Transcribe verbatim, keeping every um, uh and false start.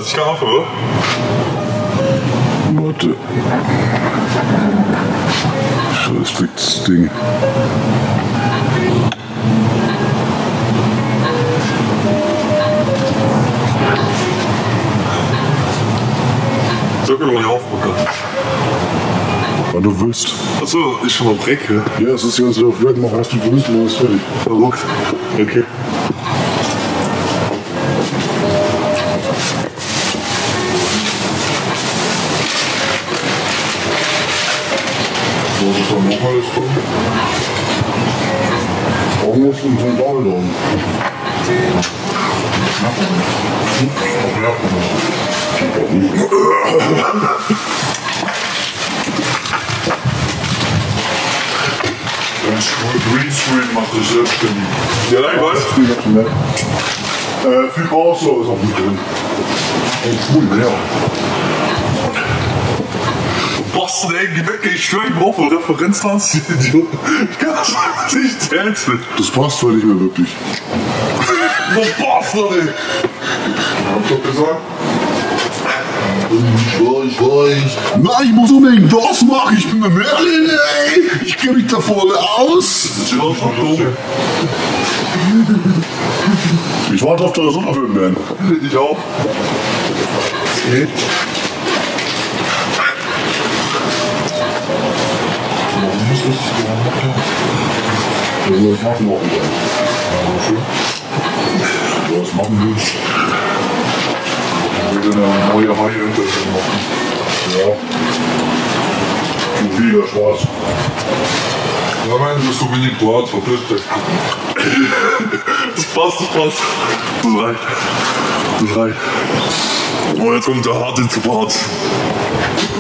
ich Kaffee, oder? Warte. Scheiß dickes Ding. Sag mir doch nicht aufpacken. Wann du willst. Achso, ist schon mal Breck, ja? Ja, es ist die ganze Zeit auf Red, mach was du willst, mach es fertig. Verrückt. Okay. Was ist da noch alles drin? Irgendwas und so Daumen drin. Greenscreen macht sich selbstständig. Ja, nein, was? Äh, viel Brauchsau ist auch nicht drin. Und cool, ja. Boston, ey, geh weg, ich schwör, ich brauche Referenz hast, Idiot. Ich kann das nicht ernst. Das passt zwar nicht mehr wirklich. So Boston, ey. Hab doch gesagt. Ich weiß, ich weiß. Nein, ich muss unbedingt das machen. Ich bin eine Merlin, ey. Ich kenne mich da vorne aus. Ich warte auf das Unterfilm, man. Ich auch. Okay. Warum muss das ja, ich mach morgen dann. Ja, was machen wir? Wir werden eine neue High-End-Version machen. Ja. Du wieder schwarz. Ja, meine, das ist so wenig Bart, verpiss dich. Das passt, das passt. Das reicht. Das reicht. Oh, jetzt kommt der harte zu Bart.